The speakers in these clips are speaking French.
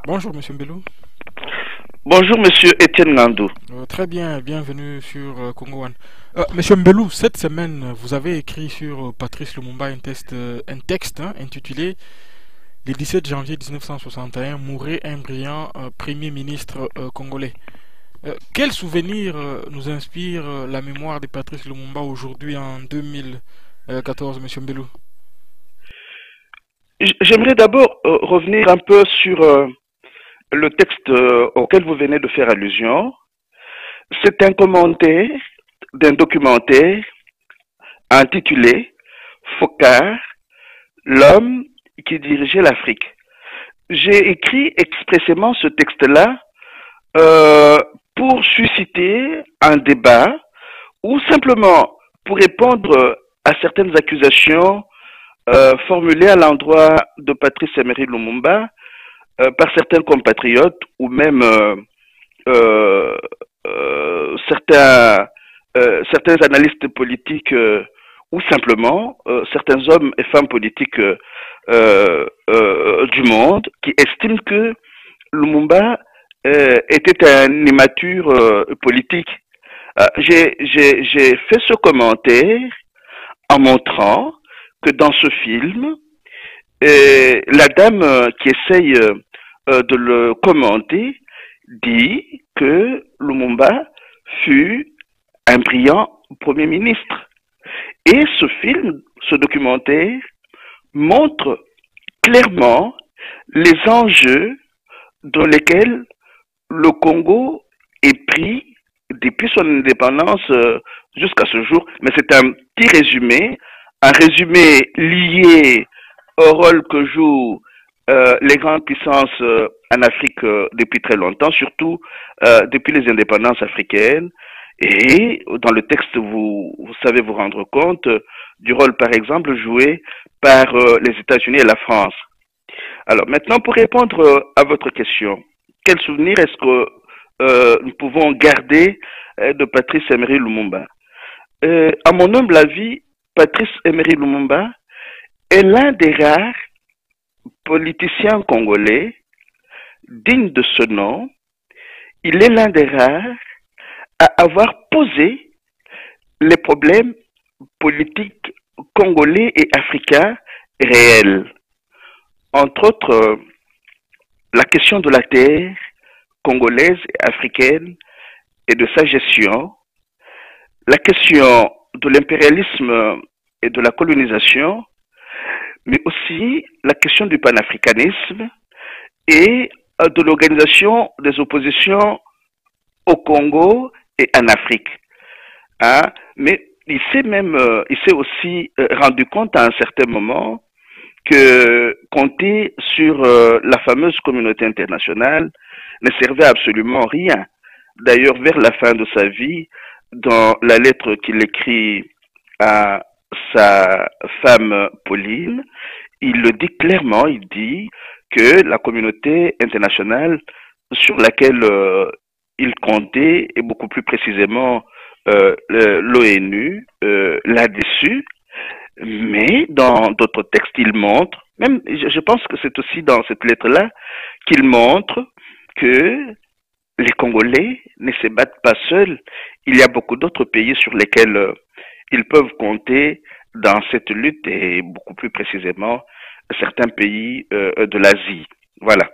Bonjour Monsieur Mbelou. Bonjour, monsieur Étienne Ngandou. Très bien, bienvenue sur Congo One. Monsieur Mbelou, cette semaine, vous avez écrit sur Patrice Lumumba un texte intitulé Le 17 janvier 1961, mourait un brillant Premier ministre congolais. Quel souvenir nous inspire la mémoire de Patrice Lumumba aujourd'hui en 2014, Monsieur Mbelou? J'aimerais d'abord revenir un peu sur le texte auquel vous venez de faire allusion. C'est un commentaire d'un documentaire intitulé Fokar, l'homme qui dirigeait l'Afrique. J'ai écrit expressément ce texte-là euh, pour susciter un débat ou simplement pour répondre à certaines accusations formulées à l'endroit de Patrice Emery Lumumba par certains compatriotes ou même euh, certains analystes politiques ou simplement certains hommes et femmes politiques du monde qui estiment que Lumumba était un immature politique. J'ai fait ce commentaire en montrant que dans ce film, la dame qui essaye de le commenter dit que Lumumba fut un brillant Premier ministre. Et ce film, ce documentaire, montre clairement les enjeux dans lesquels le Congo est pris depuis son indépendance jusqu'à ce jour. Mais c'est un petit résumé, un résumé lié au rôle que jouent les grandes puissances en Afrique depuis très longtemps, surtout depuis les indépendances africaines. Et dans le texte, vous savez vous rendre compte du rôle, par exemple, joué par les États-Unis et la France. Alors maintenant, pour répondre à votre question, quel souvenir est-ce que nous pouvons garder de Patrice Emery Lumumba? À mon humble avis, Patrice Emery Lumumba est l'un des rares politiciens congolais dignes de ce nom. Il est l'un des rares à avoir posé les problèmes politiques congolais et africains réels. Entre autres, la question de la terre congolaise et africaine et de sa gestion, la question de l'impérialisme et de la colonisation, mais aussi la question du panafricanisme et de l'organisation des oppositions au Congo et en Afrique. Hein? Mais il s'est aussi rendu compte à un certain moment que compter sur la fameuse communauté internationale ne servait absolument à rien. D'ailleurs, vers la fin de sa vie, dans la lettre qu'il écrit à sa femme Pauline, il le dit clairement, il dit que la communauté internationale sur laquelle il comptait, et beaucoup plus précisément l'ONU, là-dessus, mais dans d'autres textes, il montre, même je pense que c'est aussi dans cette lettre-là, qu'il montre que les Congolais ne se battent pas seuls. Il y a beaucoup d'autres pays sur lesquels ils peuvent compter dans cette lutte et beaucoup plus précisément certains pays de l'Asie. Voilà.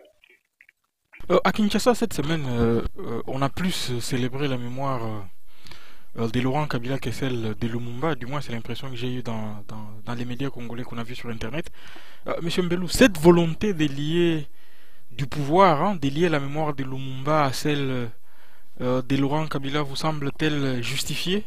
À Kinshasa, cette semaine, on a plus célébré la mémoire de Laurent Kabila que celle de Lumumba. Du moins, c'est l'impression que j'ai eue dans les médias congolais qu'on a vus sur Internet. Monsieur Mbelou, cette volonté de lier du pouvoir, de lier la mémoire de Lumumba à celle de Laurent Kabila, vous semble-t-elle justifiée?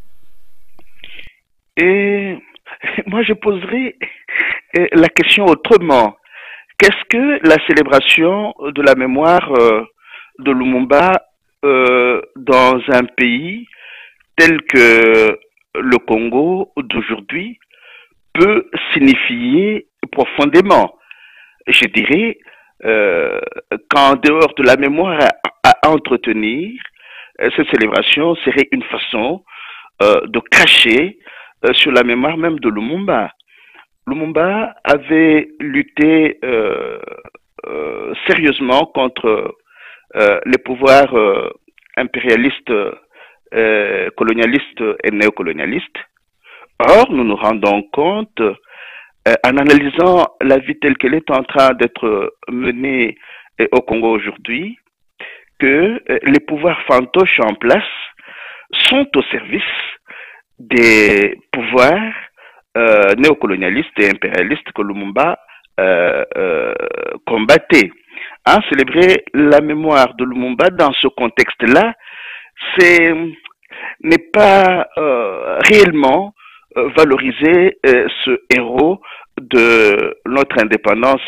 Et moi, je poserai la question autrement. Qu'est-ce que la célébration de la mémoire de Lumumba dans un pays tel que le Congo d'aujourd'hui peut signifier profondément? Je dirais qu'en dehors de la mémoire à entretenir, cette célébration serait une façon de cracher sur la mémoire même de Lumumba. Lumumba avait lutté sérieusement contre les pouvoirs impérialistes, colonialistes et néocolonialistes. Or, nous nous rendons compte, en analysant la vie telle qu'elle est en train d'être menée au Congo aujourd'hui, que les pouvoirs fantoches en place sont au service des pouvoirs néocolonialistes et impérialistes que Lumumba combattait. Hein, célébrer la mémoire de Lumumba dans ce contexte-là, n'est pas réellement valoriser ce héros de notre indépendance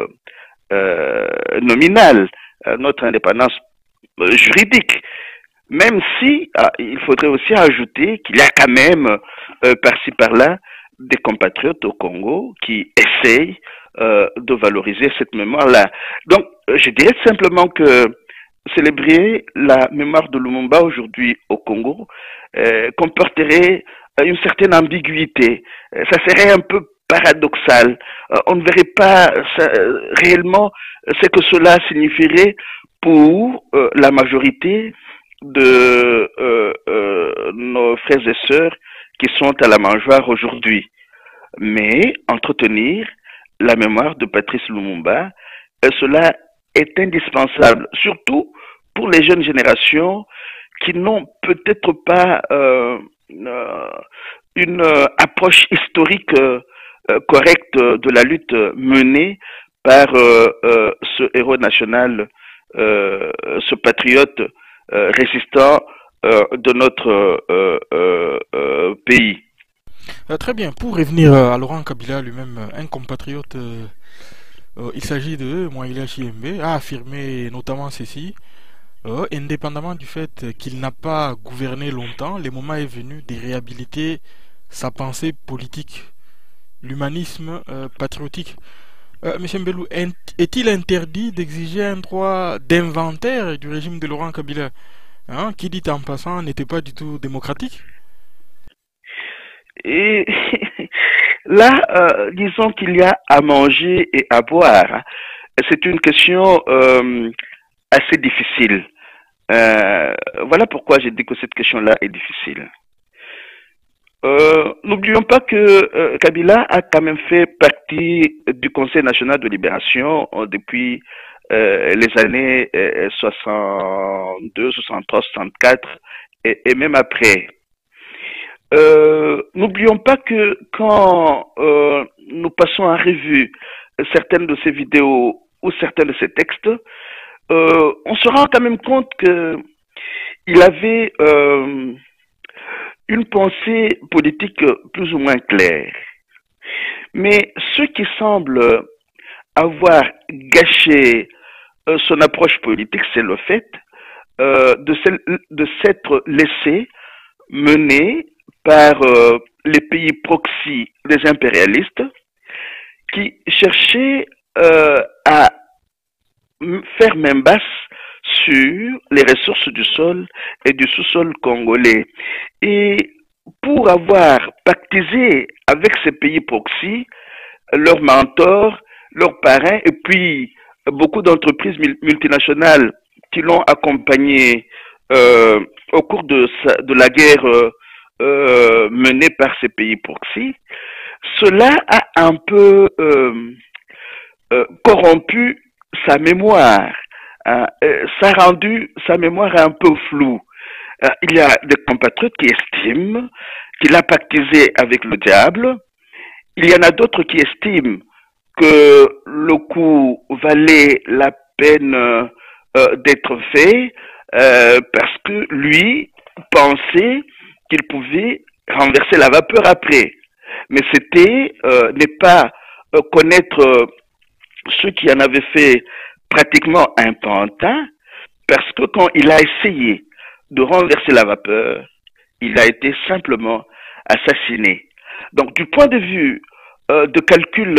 nominale, notre indépendance juridique. Même si il faudrait aussi ajouter qu'il y a quand même par-ci par-là des compatriotes au Congo qui essayent de valoriser cette mémoire-là. Donc, je dirais simplement que célébrer la mémoire de Lumumba aujourd'hui au Congo comporterait une certaine ambiguïté. Ça serait un peu paradoxal. On ne verrait pas réellement ce que cela signifierait pour la majorité de nos frères et sœurs qui sont à la mangeoire aujourd'hui. Mais entretenir la mémoire de Patrice Lumumba, cela est indispensable, surtout pour les jeunes générations qui n'ont peut-être pas une approche historique correcte de la lutte menée par ce héros national, ce patriote résistant de notre pays. Très bien, pour revenir à Laurent Kabila lui-même, un compatriote, il s'agit de Moïla Chiembe, a affirmé notamment ceci, indépendamment du fait qu'il n'a pas gouverné longtemps, le moment est venu de réhabiliter sa pensée politique, l'humanisme patriotique. Monsieur Mbelou, est-il interdit d'exiger un droit d'inventaire du régime de Laurent Kabila, qui dit en passant n'était pas du tout démocratique? Et là, disons qu'il y a à manger et à boire. C'est une question assez difficile. Voilà pourquoi j'ai dit que cette question-là est difficile. N'oublions pas que Kabila a quand même fait partie du Conseil national de libération depuis les années 62, 63, 64 et même après. N'oublions pas que quand nous passons en revue certaines de ces vidéos ou certains de ces textes, on se rend quand même compte que il avait une pensée politique plus ou moins claire. Mais ce qui semble avoir gâché son approche politique, c'est le fait de s'être laissé mener par les pays proxy des impérialistes qui cherchaient à faire main basse sur les ressources du sol et du sous-sol congolais. Et pour avoir pactisé avec ces pays proxy, leurs mentors, leurs parrains, et puis beaucoup d'entreprises multinationales qui l'ont accompagné au cours de la guerre menée par ces pays proxy, cela a un peu corrompu sa mémoire. Ça a rendu sa mémoire un peu floue. Il y a des compatriotes qui estiment qu'il a pactisé avec le diable. Il y en a d'autres qui estiment que le coup valait la peine d'être fait parce que lui pensait qu'il pouvait renverser la vapeur après. Mais c'était ne pas connaître ceux qui en avaient fait pratiquement un pantin, parce que quand il a essayé de renverser la vapeur, il a été simplement assassiné. Donc du point de vue de calcul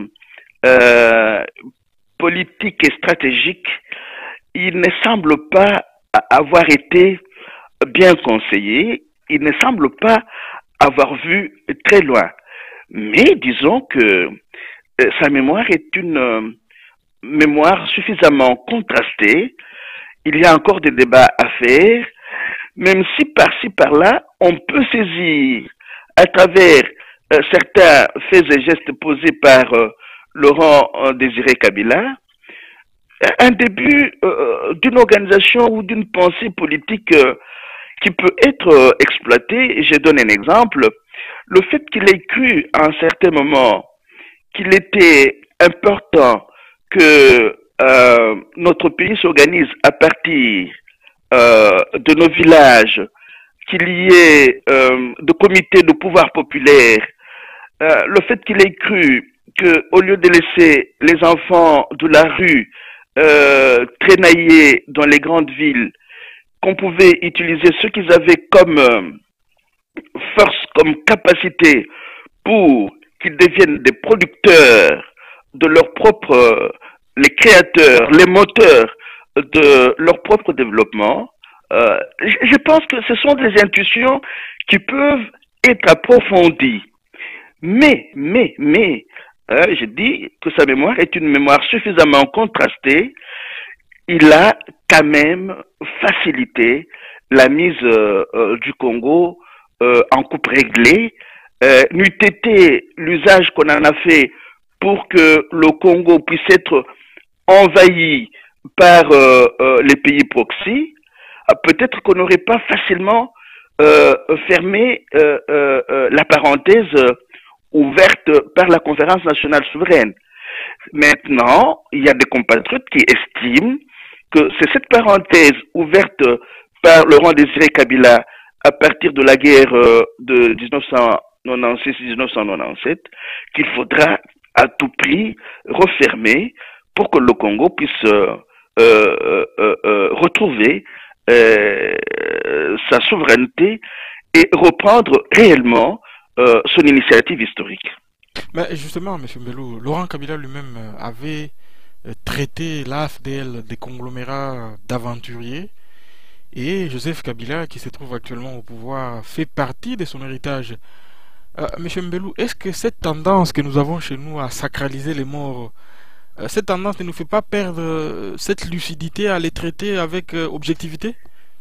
politique et stratégique, il ne semble pas avoir été bien conseillé, il ne semble pas avoir vu très loin. Mais disons que sa mémoire est une mémoire suffisamment contrastée. Il y a encore des débats à faire, même si par-ci par-là, on peut saisir à travers certains faits et gestes posés par Laurent Désiré Kabila un début d'une organisation ou d'une pensée politique qui peut être exploitée. Je donne un exemple. Le fait qu'il ait cru à un certain moment qu'il était important que notre pays s'organise à partir de nos villages, qu'il y ait de comités de pouvoir populaire, le fait qu'il ait cru qu'au lieu de laisser les enfants de la rue traînailler dans les grandes villes, qu'on pouvait utiliser ce qu'ils avaient comme force, comme capacité pour qu'ils deviennent des producteurs de leur propre, les créateurs, les moteurs de leur propre développement. Je pense que ce sont des intuitions qui peuvent être approfondies. Mais, je dis que sa mémoire est une mémoire suffisamment contrastée. Il a quand même facilité la mise du Congo en coupe réglée. N'eût été l'usage qu'on en a fait pour que le Congo puisse être envahi par les pays proxy, peut-être qu'on n'aurait pas facilement fermé la parenthèse ouverte par la conférence nationale souveraine. Maintenant, il y a des compatriotes qui estiment que c'est cette parenthèse ouverte par Laurent Désiré Kabila à partir de la guerre de 1996-1997 qu'il faudra à tout prix refermer pour que le Congo puisse retrouver sa souveraineté et reprendre réellement son initiative historique. Mais justement, M. Mbelou, Laurent Kabila lui-même avait traité l'AFDL des conglomérats d'aventuriers et Joseph Kabila, qui se trouve actuellement au pouvoir, fait partie de son héritage. M. Mbelou, est-ce que cette tendance que nous avons chez nous à sacraliser les morts, cette tendance ne nous fait pas perdre cette lucidité à les traiter avec objectivité?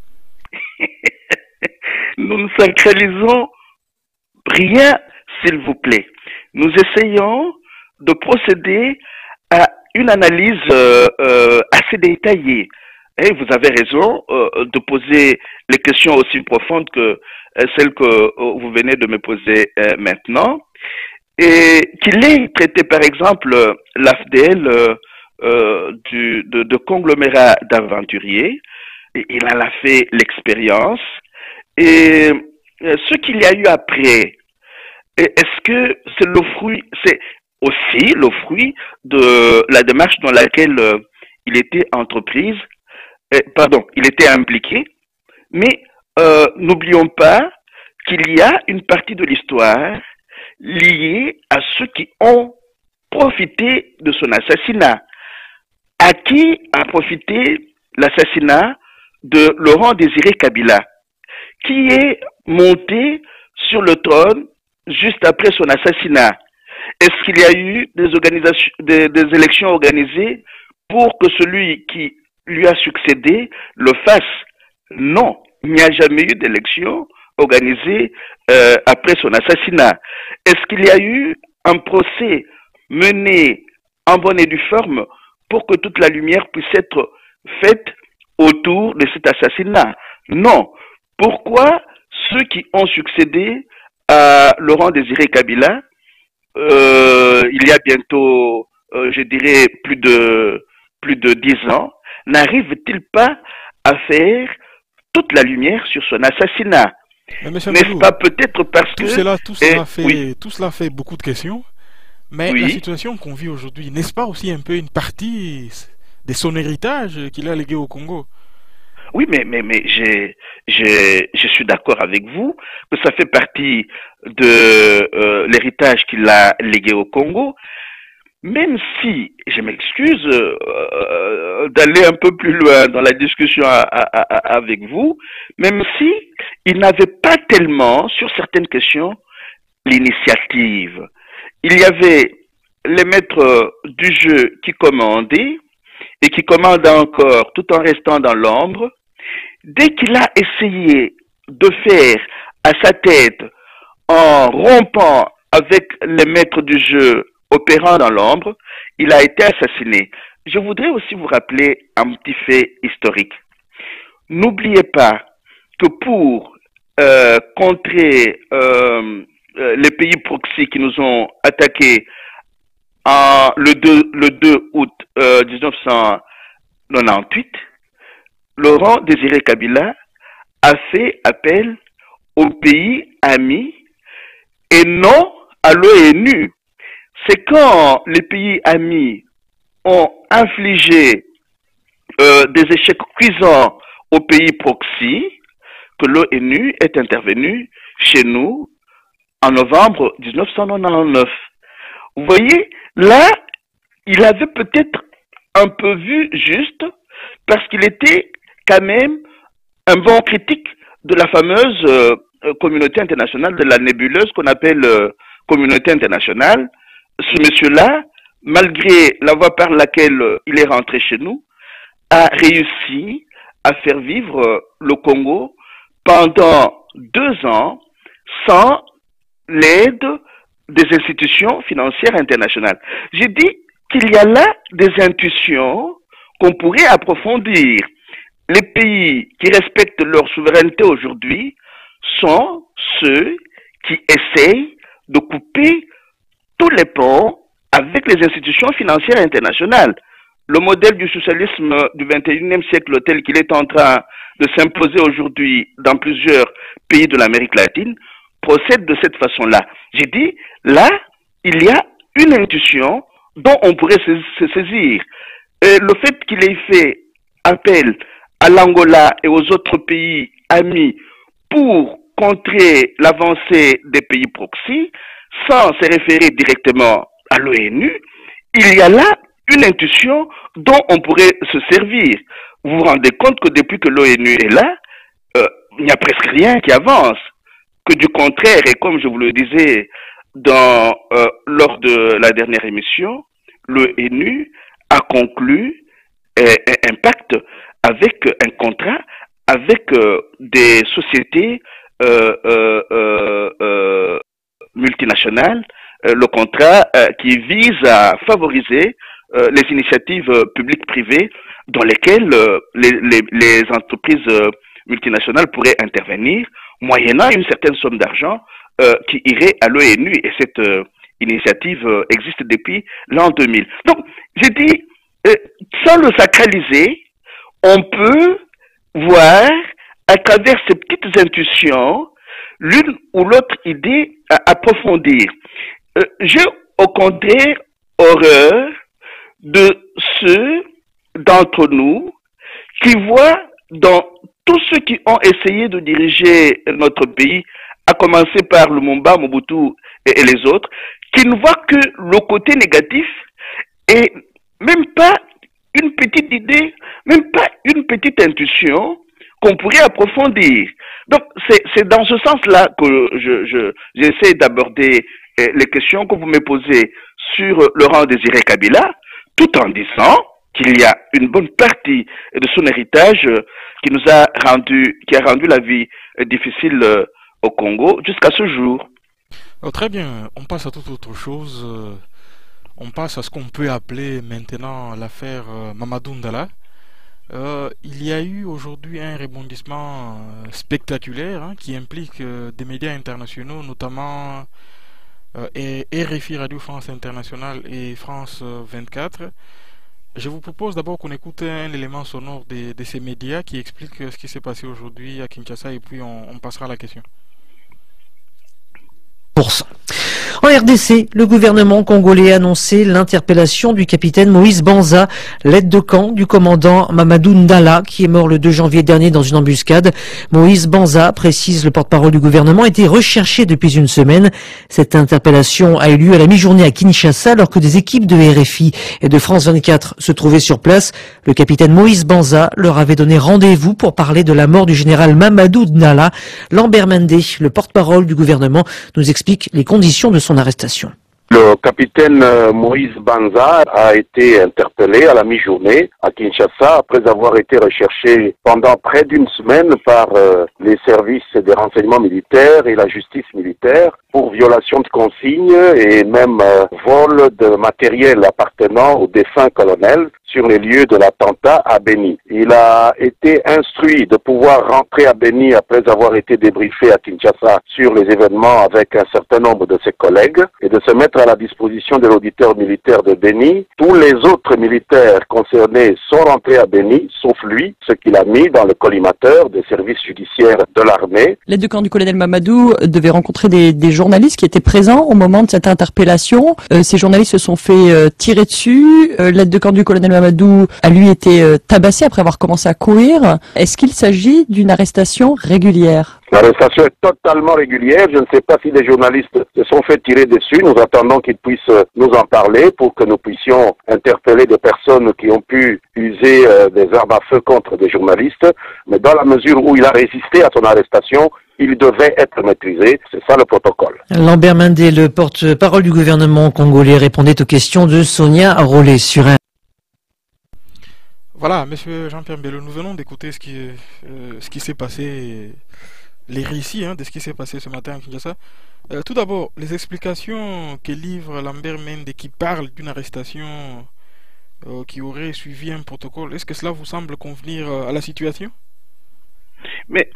Nous ne sacralisons rien, s'il vous plaît. Nous essayons de procéder à une analyse assez détaillée. Et vous avez raison de poser les questions aussi profondes que celles que vous venez de me poser maintenant. Et qu'il ait traité, par exemple, l'AFDL de conglomérat d'aventuriers, il en a fait l'expérience. Et ce qu'il y a eu après, est-ce que c'est le fruit, c'est aussi le fruit de la démarche dans laquelle il était entreprise, il était impliqué, mais n'oublions pas qu'il y a une partie de l'histoire liée à ceux qui ont profité de son assassinat. À qui a profité l'assassinat de Laurent Désiré Kabila, qui est monté sur le trône juste après son assassinat? Est-ce qu'il y a eu des élections organisées pour que celui qui lui a succédé le fasse? Non, il n'y a jamais eu d'élection organisée après son assassinat. Est-ce qu'il y a eu un procès mené en bonne et due forme pour que toute la lumière puisse être faite autour de cet assassinat? Non. Pourquoi ceux qui ont succédé à Laurent Désiré Kabila, il y a bientôt, je dirais, plus de 10 ans, n'arrivent-ils pas à faire toute la lumière sur son assassinat? N'est-ce pas peut-être parce que... Tout cela fait beaucoup de questions, mais la situation qu'on vit aujourd'hui, n'est-ce pas aussi un peu une partie de son héritage qu'il a légué au Congo? Oui, mais je suis d'accord avec vous que ça fait partie de l'héritage qu'il a légué au Congo, même si, je m'excuse d'aller un peu plus loin dans la discussion avec vous, même si il n'avait pas tellement, sur certaines questions, l'initiative. Il y avait les maîtres du jeu qui commandaient et qui commandent encore tout en restant dans l'ombre, dès qu'il a essayé de faire à sa tête en rompant avec les maîtres du jeu opérant dans l'ombre, il a été assassiné. Je voudrais aussi vous rappeler un petit fait historique. N'oubliez pas que pour contrer les pays proxy qui nous ont attaqués le 2 août 1998, Laurent Désiré Kabila a fait appel aux pays amis et non à l'ONU. C'est quand les pays amis ont infligé des échecs cuisants aux pays proxy que l'ONU est intervenue chez nous en novembre 1999. Vous voyez, là, il avait peut-être un peu vu juste parce qu'il était quand même un bon critique de la fameuse communauté internationale, de la nébuleuse qu'on appelle communauté internationale. Ce monsieur-là, malgré la voie par laquelle il est rentré chez nous, a réussi à faire vivre le Congo pendant 2 ans sans l'aide des institutions financières internationales. J'ai dit qu'il y a là des intuitions qu'on pourrait approfondir. Les pays qui respectent leur souveraineté aujourd'hui sont ceux qui essayent de couper tous les ponts avec les institutions financières internationales. Le modèle du socialisme du 21e siècle tel qu'il est en train de s'imposer aujourd'hui dans plusieurs pays de l'Amérique latine procède de cette façon-là. J'ai dit, là, il y a une intuition dont on pourrait se saisir. Et le fait qu'il ait fait appel à l'Angola et aux autres pays amis pour contrer l'avancée des pays proxy, sans se référer directement à l'ONU, il y a là une intuition dont on pourrait se servir. Vous vous rendez compte que depuis que l'ONU est là, il n'y a presque rien qui avance. Que du contraire, et comme je vous le disais lors de la dernière émission, l'ONU a conclu un pacte avec un contrat avec des sociétés multinationales, le contrat qui vise à favoriser les initiatives publiques-privées dans lesquelles les entreprises multinationales pourraient intervenir, moyennant une certaine somme d'argent qui irait à l'ONU. Et cette initiative existe depuis l'an 2000. Donc, j'ai dit, sans le sacraliser, on peut voir à travers ces petites intuitions l'une ou l'autre idée à approfondir. J'ai au contraire horreur de ceux d'entre nous qui voient dans tous ceux qui ont essayé de diriger notre pays, à commencer par Lumumba, Mobutu et les autres, qui ne voient que le côté négatif et même pas une petite idée, même pas une petite intuition qu'on pourrait approfondir. Donc, c'est dans ce sens-là que j'essaie d'aborder les questions que vous me posez sur Laurent Désiré Kabila, tout en disant qu'il y a une bonne partie de son héritage qui a rendu la vie difficile au Congo jusqu'à ce jour. Très bien, on passe à toute autre chose. On passe à ce qu'on peut appeler maintenant l'affaire Mamadou Ndala. Il y a eu aujourd'hui un rebondissement spectaculaire qui implique des médias internationaux, notamment RFI Radio France Internationale et France 24. Je vous propose d'abord qu'on écoute un élément sonore de ces médias qui explique ce qui s'est passé aujourd'hui à Kinshasa et puis on passera à la question. En RDC, le gouvernement congolais a annoncé l'interpellation du capitaine Moïse Banza, l'aide de camp du commandant Mamadou Ndala, qui est mort le 2 janvier dernier dans une embuscade. Moïse Banza, précise le porte-parole du gouvernement, était recherché depuis une semaine. Cette interpellation a eu lieu à la mi-journée à Kinshasa, alors que des équipes de RFI et de France 24 se trouvaient sur place. Le capitaine Moïse Banza leur avait donné rendez-vous pour parler de la mort du général Mamadou Ndala. Lambert Mende, le porte-parole du gouvernement, nous explique les conditions de son arrestation. Le capitaine Moïse Banza a été interpellé à la mi-journée à Kinshasa après avoir été recherché pendant près d'une semaine par les services des renseignements militaires et la justice militaire pour violation de consignes et même vol de matériel appartenant au défunt colonel sur les lieux de l'attentat à Beni. Il a été instruit de pouvoir rentrer à Beni après avoir été débriefé à Kinshasa sur les événements avec un certain nombre de ses collègues et de se mettre à la disposition de l'auditeur militaire de Beni. Tous les autres militaires concernés sont rentrés à Beni, sauf lui, ce qu'il a mis dans le collimateur des services judiciaires de l'armée. L'aide de camp du colonel Mamadou devait rencontrer des journalistes qui étaient présents au moment de cette interpellation. Ces journalistes se sont fait tirer dessus. L'aide de camp du colonel Mamadou a lui été tabassé après avoir commencé à courir. Est-ce qu'il s'agit d'une arrestation régulière? L'arrestation est totalement régulière. Je ne sais pas si des journalistes se sont fait tirer dessus. Nous attendons qu'ils puissent nous en parler pour que nous puissions interpeller des personnes qui ont pu user des armes à feu contre des journalistes. Mais dans la mesure où il a résisté à son arrestation, il devait être maîtrisé. C'est ça le protocole. Lambert Mendé, le porte-parole du gouvernement congolais, répondait aux questions de Sonia Rollet sur un. Voilà, monsieur Jean-Pierre Mbelo, nous venons d'écouter ce qui s'est passé, les récits de ce qui s'est passé ce matin à Kinshasa. Tout d'abord, les explications que livre Lambert Mendé qui parle d'une arrestation qui aurait suivi un protocole, est-ce que cela vous semble convenir à la situation? Mais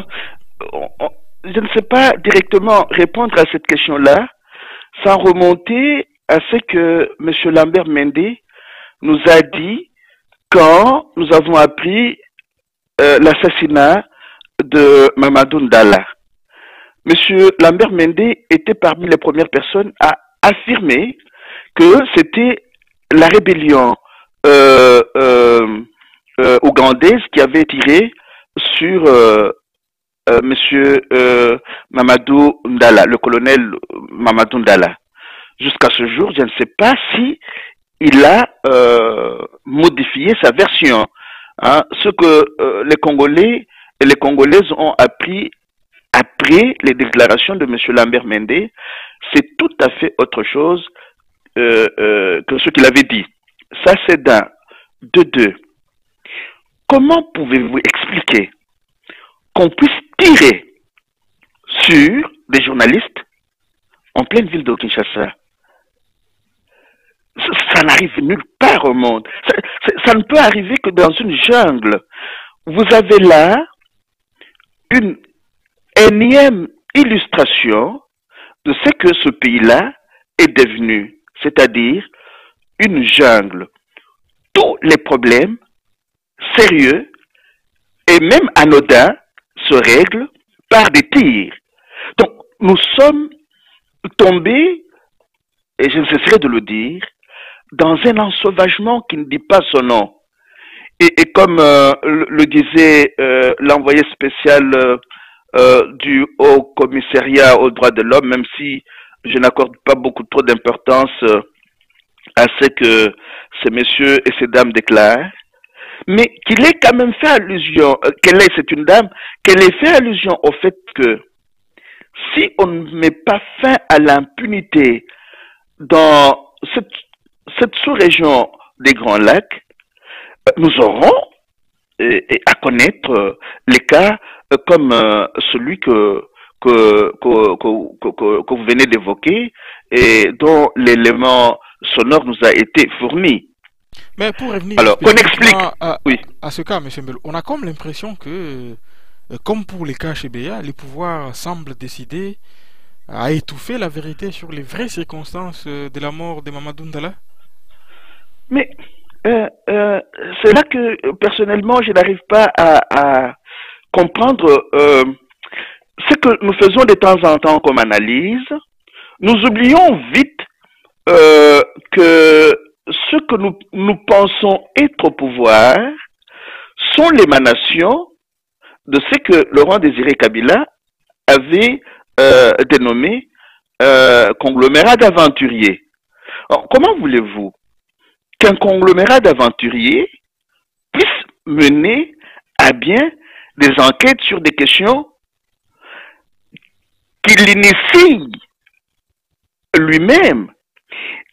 je ne sais pas directement répondre à cette question-là sans remonter à ce que M. Lambert Mendé nous a dit quand nous avons appris l'assassinat de Mamadou Ndala. M. Lambert Mendé était parmi les premières personnes à affirmer que c'était la rébellion ougandaise qui avait tiré sur Monsieur Mamadou Ndala, le colonel Mamadou Ndala. Jusqu'à ce jour, je ne sais pas si il a modifié sa version. Ce que les Congolais et les Congolaises ont appris après les déclarations de M. Lambert Mendé, c'est tout à fait autre chose que ce qu'il avait dit. Ça, c'est d'un. De deux. Comment pouvez-vous expliquer qu'on puisse tirer sur des journalistes en pleine ville de Kinshasa? Ça n'arrive nulle part au monde. Ça ne peut arriver que dans une jungle. Vous avez là une énième illustration de ce que ce pays-là est devenu, c'est-à-dire une jungle. Tous les problèmes sérieux et même anodins se règlent par des tirs. Donc, nous sommes tombés, et je ne cesserai de le dire, dans un ensauvagement qui ne dit pas son nom. Et comme le disait l'envoyé spécial du Haut Commissariat aux droits de l'homme, même si je n'accorde pas beaucoup trop d'importance à ce que ces messieurs et ces dames déclarent, mais qu'il ait quand même fait allusion, c'est une dame, qu'elle ait fait allusion au fait que si on ne met pas fin à l'impunité dans cette sous-région des Grands Lacs, nous aurons à connaître les cas comme celui que vous venez d'évoquer et dont l'élément sonore nous a été fourni. Mais pour revenir alors, qu'on explique à ce cas, M. Mbelo, on a comme l'impression que, comme pour les cas chez Béa, les pouvoirs semblent décider à étouffer la vérité sur les vraies circonstances de la mort de Mamadou Ndala. Mais c'est là que, personnellement, je n'arrive pas à comprendre ce que nous faisons de temps en temps comme analyse. Nous oublions vite que ce que nous pensons être au pouvoir sont l'émanation de ce que Laurent Désiré Kabila avait dénommé conglomérat d'aventuriers. Comment voulez-vous qu'un conglomérat d'aventuriers puisse mener à bien des enquêtes sur des questions qu'il initie lui-même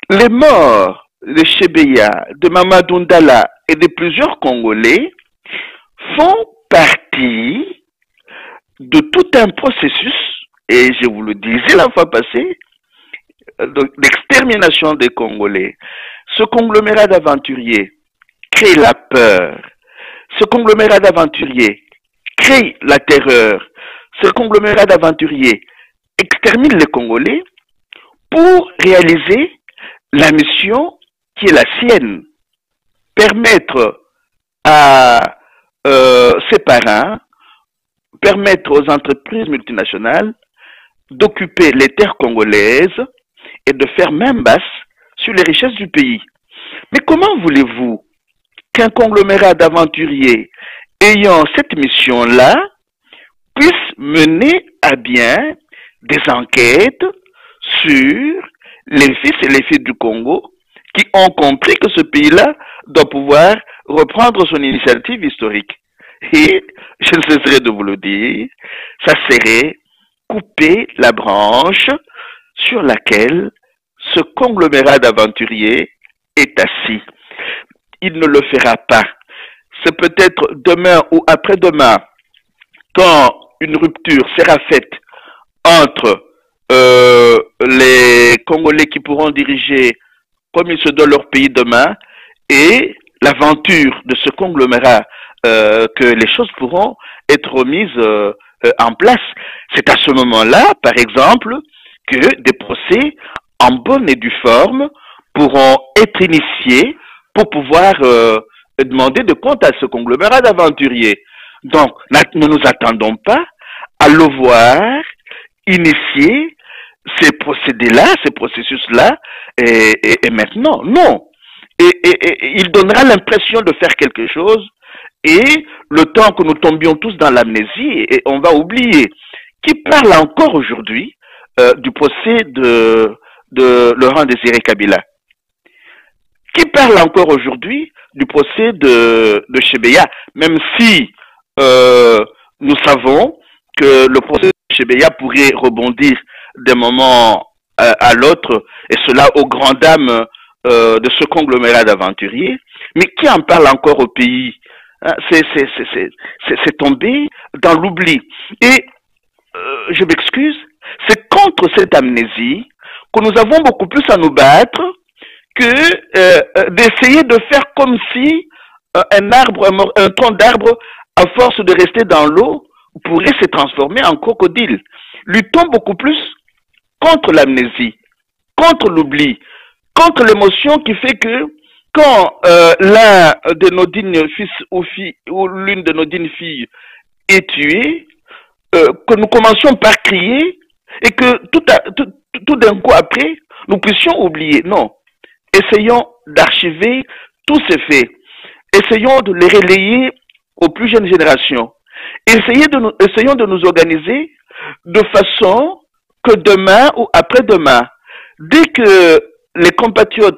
Les morts de Chebeya, de Mamadou Ndala et de plusieurs Congolais font partie de tout un processus, et je vous le disais la fois passée, d'extermination des Congolais. Ce conglomérat d'aventuriers crée la peur. Ce conglomérat d'aventuriers crée la terreur. Ce conglomérat d'aventuriers extermine les Congolais pour réaliser la mission qui est la sienne. Permettre à ses parents, permettre aux entreprises multinationales d'occuper les terres congolaises et de faire main basse sur les richesses du pays. Mais comment voulez-vous qu'un conglomérat d'aventuriers ayant cette mission-là puisse mener à bien des enquêtes sur les fils et les filles du Congo qui ont compris que ce pays-là doit pouvoir reprendre son initiative historique? Et je ne cesserai de vous le dire, ça serait couper la branche sur laquelle ce conglomérat d'aventuriers est assis. Il ne le fera pas. C'est peut-être demain ou après-demain, quand une rupture sera faite entre les Congolais qui pourront diriger comme il se doit leur pays demain et l'aventure de ce conglomérat, que les choses pourront être remises en place. C'est à ce moment-là, par exemple, que des procès en bonne et due forme pourront être initiés pour pouvoir demander de compte à ce conglomérat d'aventuriers. Donc, ne nous attendons pas à le voir initier ces procédés-là, ces processus-là, et maintenant, non. Et il donnera l'impression de faire quelque chose, et le temps que nous tombions tous dans l'amnésie, et on va oublier. Qui parle encore aujourd'hui du procès de Laurent Désiré Kabila? Qui parle encore aujourd'hui du procès de Chebeya, même si nous savons que le procès de Chebeya pourrait rebondir d'un moment à l'autre, et cela aux grandes dames de ce conglomérat d'aventuriers, mais qui en parle encore au pays? C'est tombé dans l'oubli. Et je m'excuse, c'est contre cette amnésie que nous avons beaucoup plus à nous battre que d'essayer de faire comme si un tronc d'arbre, à force de rester dans l'eau, pourrait se transformer en crocodile. Luttons beaucoup plus contre l'amnésie, contre l'oubli, contre l'émotion qui fait que quand l'un de nos dignes fils ou filles, ou l'une de nos dignes filles est tuée, que nous commencions par crier et que tout d'un coup après, nous puissions oublier. Non. Essayons d'archiver tous ces faits. Essayons de les relayer aux plus jeunes générations. Essayons de nous organiser de façon que demain ou après-demain, dès que les compatriotes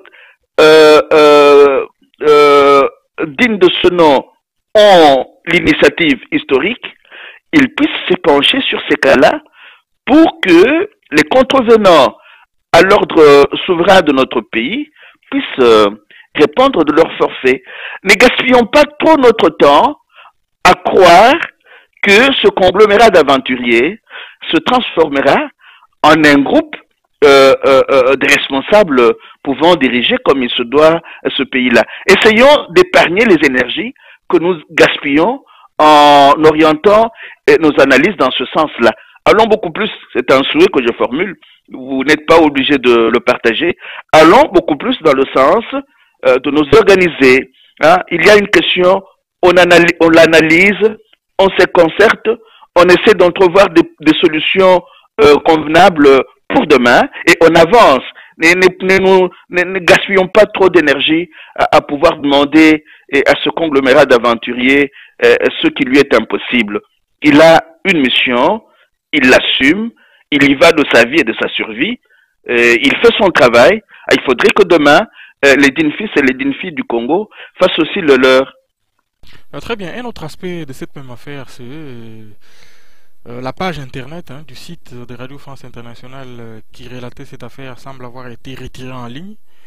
dignes de ce nom ont l'initiative historique, ils puissent se pencher sur ces cas-là pour que les contrevenants à l'ordre souverain de notre pays puissent répondre de leur forfait. Ne gaspillons pas trop notre temps à croire que ce conglomérat d'aventuriers se transformera en un groupe de responsables pouvant diriger comme il se doit ce pays-là. Essayons d'épargner les énergies que nous gaspillons en orientant nos analyses dans ce sens-là. Allons beaucoup plus, c'est un souhait que je formule, vous n'êtes pas obligé de le partager, allons beaucoup plus dans le sens de nous organiser. Hein. Il y a une question, on l'analyse, on se concerte, on essaie d'entrevoir des solutions convenables pour demain et on avance. Ne gaspillons pas trop d'énergie à pouvoir demander à ce conglomérat d'aventuriers ce qui lui est impossible. Il a une mission, il l'assume, il y va de sa vie et de sa survie, il fait son travail. Il faudrait que demain, les dignes fils et les dignes filles du Congo fassent aussi le leur. Très bien, un autre aspect de cette même affaire, c'est la page internet du site de Radio France Internationale qui relatait cette affaire semble avoir été retirée en ligne.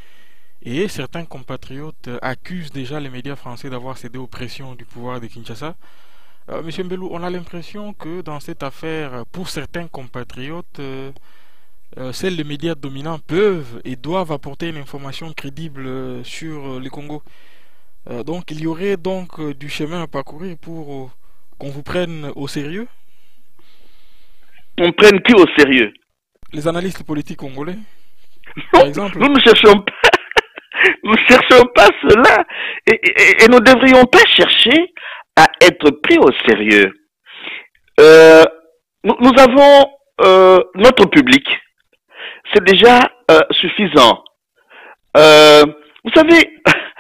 Et certains compatriotes accusent déjà les médias français d'avoir cédé aux pressions du pouvoir de Kinshasa. Monsieur Mbelou, on a l'impression que dans cette affaire, pour certains compatriotes, seuls les médias dominants peuvent et doivent apporter une information crédible sur le Congo. Donc il y aurait donc du chemin à parcourir pour qu'on vous prenne au sérieux. On prenne qui au sérieux? Les analystes politiques congolais, Non, par exemple. nous ne cherchons pas, nous cherchons pas cela et nous ne devrions pas chercher à être pris au sérieux. Nous avons notre public, c'est déjà suffisant. Vous savez,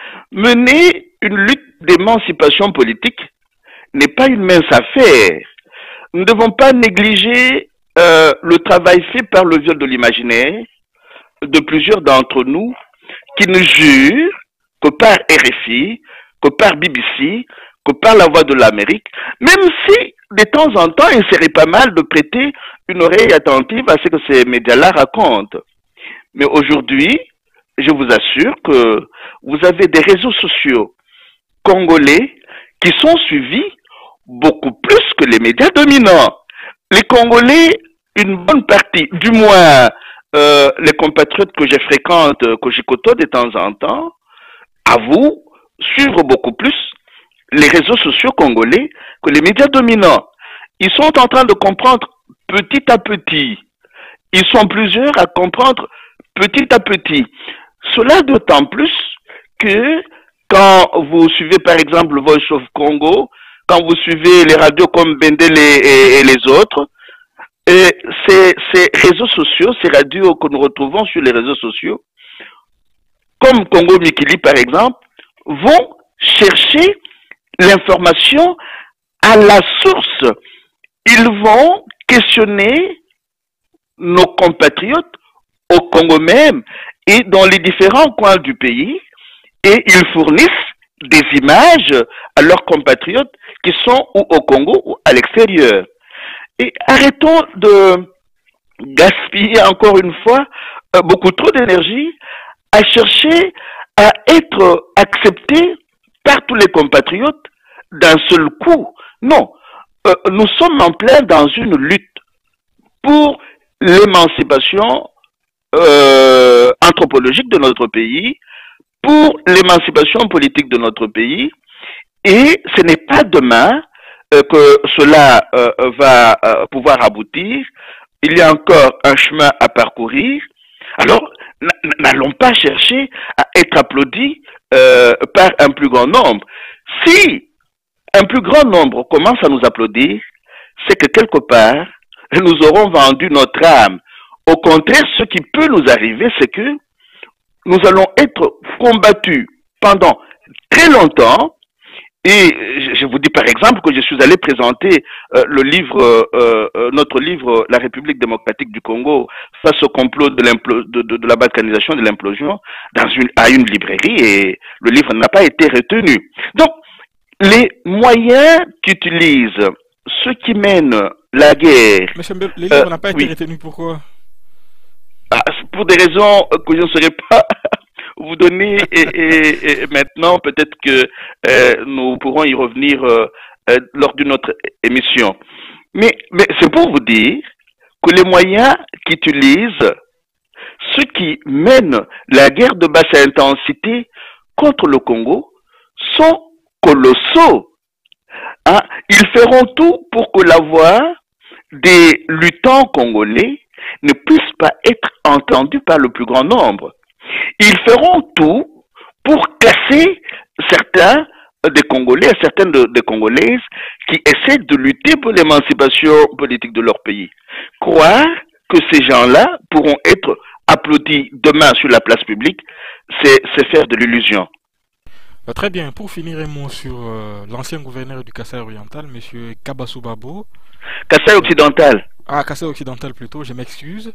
mener une lutte d'émancipation politique n'est pas une mince affaire. Nous ne devons pas négliger le travail fait par le viol de l'imaginaire de plusieurs d'entre nous qui ne jurent que par RFI, que par BBC, que par la Voix de l'Amérique, même si de temps en temps il serait pas mal de prêter une oreille attentive à ce que ces médias-là racontent. Mais aujourd'hui, je vous assure que vous avez des réseaux sociaux congolais qui sont suivis beaucoup plus que les médias dominants. Les Congolais, une bonne partie, du moins les compatriotes que je fréquente, que je côtoie de temps en temps, avouent suivre beaucoup plus les réseaux sociaux congolais que les médias dominants. Ils sont en train de comprendre petit à petit. Ils sont plusieurs à comprendre petit à petit. Cela d'autant plus que quand vous suivez par exemple Voice of Congo, quand vous suivez les radios comme Bendel et les autres, et ces réseaux sociaux, ces radios que nous retrouvons sur les réseaux sociaux, comme Congo Mikili par exemple, vont chercher l'information à la source. Ils vont questionner nos compatriotes au Congo même et dans les différents coins du pays, et ils fournissent des images à leurs compatriotes qui sont ou au Congo ou à l'extérieur. Et arrêtons de gaspiller encore une fois beaucoup trop d'énergie à chercher à être acceptés par tous les compatriotes d'un seul coup. Non, nous sommes en plein dans une lutte pour l'émancipation anthropologique de notre pays, pour l'émancipation politique de notre pays, et ce n'est pas demain que cela va pouvoir aboutir. Il y a encore un chemin à parcourir. Alors, n'allons pas chercher à être applaudis par un plus grand nombre. Si un plus grand nombre commence à nous applaudir, c'est que quelque part, nous aurons vendu notre âme. Au contraire, ce qui peut nous arriver, c'est que nous allons être combattus pendant très longtemps. Et je vous dis par exemple que je suis allé présenter le livre, notre livre, La République démocratique du Congo, face au complot de la balkanisation de l'implosion, à une librairie, et le livre n'a pas été retenu. Donc, les moyens qu'utilisent ceux qui mènent la guerre... Monsieur Mbel, le livre n'a pas été retenu, pourquoi? Pour des raisons que je ne saurais pas vous donner, et maintenant peut-être que nous pourrons y revenir lors d'une autre émission. Mais c'est pour vous dire que les moyens qu'utilisent ceux qui mènent la guerre de basse intensité contre le Congo sont colossaux. Hein? Ils feront tout pour que la voix des luttants congolais ne puisse pas être entendue par le plus grand nombre. Ils feront tout pour casser certains des Congolais, certaines des Congolaises qui essaient de lutter pour l'émancipation politique de leur pays. Croire que ces gens-là pourront être applaudis demain sur la place publique, c'est faire de l'illusion. Très bien, pour finir un mot sur l'ancien gouverneur du Kasaï oriental, M. Kabassou Babo. Kasaï occidental. Kasaï occidental plutôt, je m'excuse.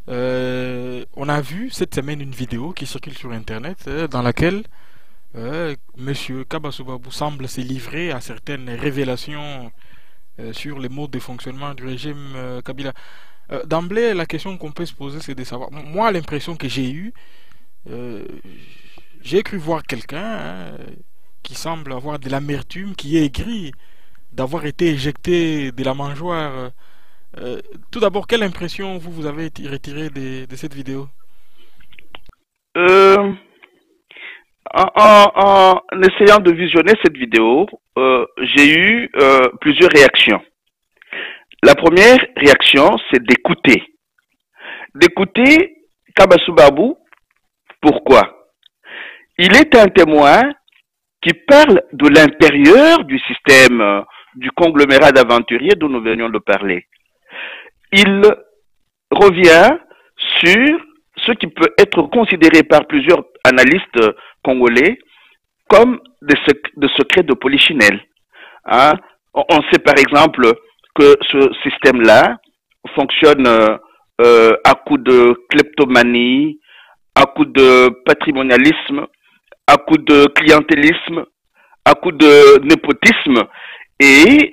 On a vu cette semaine une vidéo qui circule sur internet dans laquelle Monsieur Kabassou Babou semble se livrer à certaines révélations sur les modes de fonctionnement du régime Kabila. D'emblée, la question qu'on peut se poser, c'est de savoir. Moi, l'impression que j'ai eue, Euh, j'ai cru voir quelqu'un qui semble avoir de l'amertume, qui est aigri d'avoir été éjecté de la mangeoire. Euh, Tout d'abord, quelle impression vous avez retirée de cette vidéo? Euh, en essayant de visionner cette vidéo, j'ai eu plusieurs réactions. La première réaction, c'est d'écouter. D'écouter Kabassou Babou. Pourquoi? Il est un témoin qui parle de l'intérieur du système du conglomérat d'aventuriers dont nous venions de parler. Il revient sur ce qui peut être considéré par plusieurs analystes congolais comme des secrets de polichinelle. Hein? On sait par exemple que ce système-là fonctionne à coup de kleptomanie, à coup de patrimonialisme, à coup de clientélisme, à coup de népotisme. Et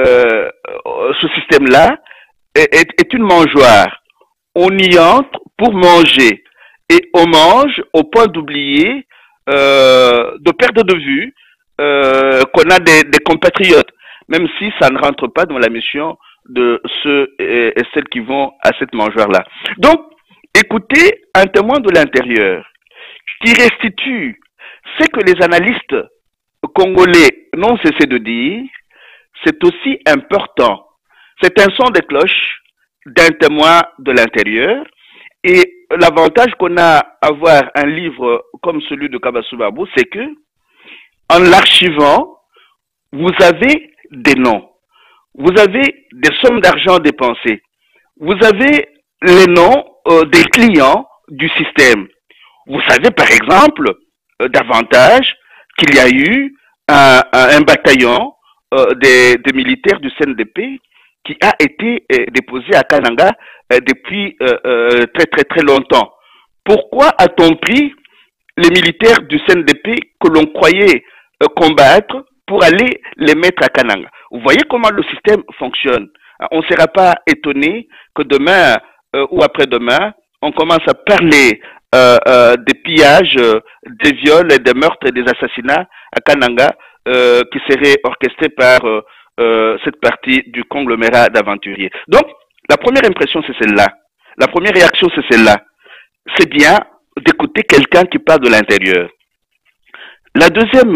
ce système-là est une mangeoire. On y entre pour manger. Et on mange au point d'oublier, de perdre de vue qu'on a des compatriotes, même si ça ne rentre pas dans la mission de ceux et celles qui vont à cette mangeoire-là. Donc, écoutez un témoin de l'intérieur qui restitue ce que les analystes congolais n'ont cessé de dire, c'est aussi important. C'est un son de cloche d'un témoin de l'intérieur. Et l'avantage qu'on a à avoir un livre comme celui de Kabassou Babou, c'est que, en l'archivant, vous avez des noms. Vous avez des sommes d'argent dépensées. Vous avez les noms des clients du système. Vous savez, par exemple, davantage qu'il y a eu un bataillon des militaires du CNDP qui a été déposé à Kananga depuis très longtemps. Pourquoi a-t-on pris les militaires du CNDP que l'on croyait combattre pour aller les mettre à Kananga? Vous voyez comment le système fonctionne. On ne sera pas étonné que demain ou après-demain, on commence à parler des pillages, des viols, des meurtres et des assassinats à Kananga qui seraient orchestrés par cette partie du conglomérat d'aventuriers. Donc, la première impression, c'est celle-là. La première réaction, c'est celle-là. C'est bien d'écouter quelqu'un qui parle de l'intérieur. La deuxième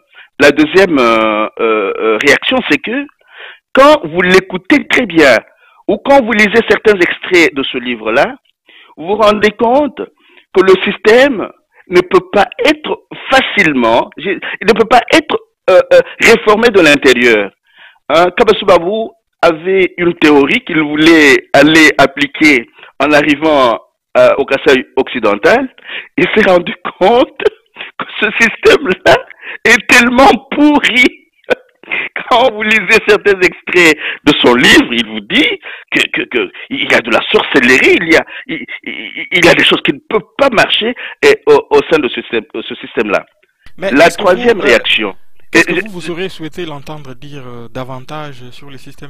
réaction, c'est que quand vous l'écoutez très bien ou quand vous lisez certains extraits de ce livre-là, vous vous rendez compte que le système ne peut pas être facilement, il ne peut pas être réformé de l'intérieur. Kabassou Babou avait une théorie qu'il voulait aller appliquer en arrivant au Kasaï occidental. Il s'est rendu compte que ce système-là est tellement pourri. Quand vous lisez certains extraits de son livre, il vous dit qu'il y a de la sorcellerie, il y a des choses qui ne peuvent pas marcher au sein de ce système-là. La troisième réaction. Est-ce que vous auriez souhaité l'entendre dire davantage sur le système?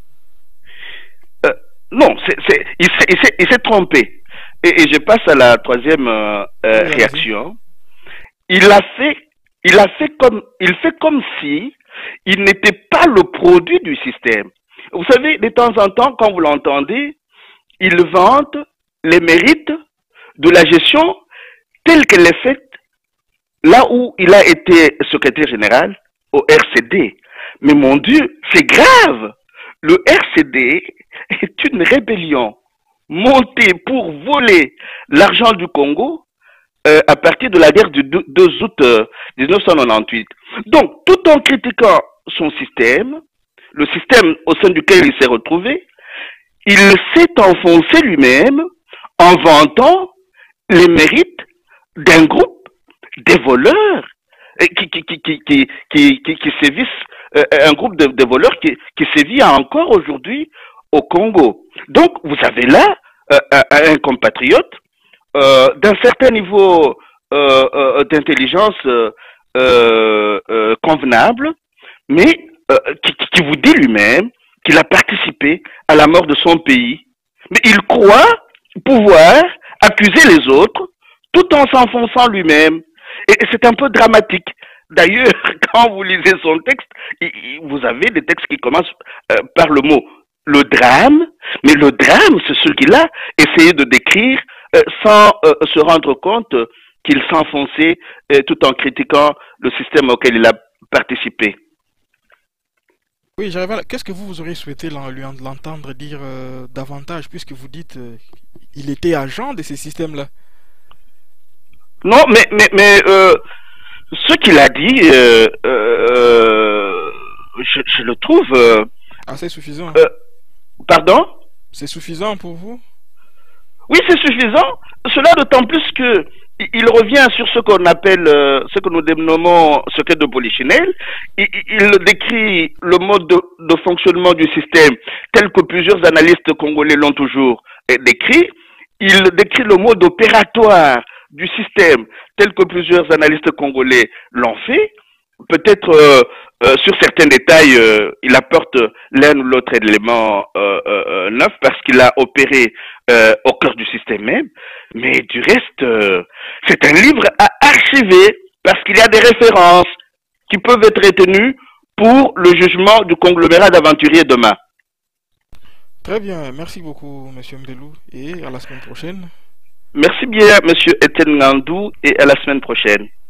Non, il s'est trompé. Et je passe à la troisième réaction. Il fait comme si il n'était pas le produit du système. Vous savez, de temps en temps, quand vous l'entendez, il vante les mérites de la gestion telle qu'elle est faite là où il a été secrétaire général au RCD. Mais mon Dieu, c'est grave. Le RCD est une rébellion montée pour voler l'argent du Congo à partir de la guerre du 2 août 1998. Donc, tout en critiquant son système, le système au sein duquel il s'est retrouvé, il s'est enfoncé lui-même en vantant les mérites d'un groupe des voleurs qui sévissent, un groupe de voleurs qui sévit encore aujourd'hui au Congo. Donc, vous avez là un compatriote d'un certain niveau d'intelligence convenable, mais qui vous dit lui-même qu'il a participé à la mort de son pays. Mais il croit pouvoir accuser les autres tout en s'enfonçant lui-même. Et c'est un peu dramatique. D'ailleurs, quand vous lisez son texte, vous avez des textes qui commencent par le mot le drame, mais le drame, c'est ce qu'il a essayé de décrire sans se rendre compte qu'il s'enfonçait tout en critiquant le système auquel il a participé. Oui, qu'est-ce que vous auriez souhaité l'entendre dire davantage, puisque vous dites il était agent de ces systèmes-là? Non, mais ce qu'il a dit, je le trouve... assez suffisant. Pardon? C'est suffisant pour vous? Oui, c'est suffisant. Cela d'autant plus que il revient sur ce qu'on appelle, ce que nous dénommons secret de Polichinelle. Il décrit le mode de fonctionnement du système tel que plusieurs analystes congolais l'ont toujours décrit. Il décrit le mode opératoire du système tel que plusieurs analystes congolais l'ont fait. Peut-être sur certains détails, il apporte l'un ou l'autre élément neuf parce qu'il a opéré au cœur du système même. Mais du reste, c'est un livre à archiver parce qu'il y a des références qui peuvent être retenues pour le jugement du conglomérat d'aventuriers demain. Très bien, merci beaucoup, Monsieur Mbelou, et à la semaine prochaine. Merci bien, Monsieur Etienne Ngandou, et à la semaine prochaine.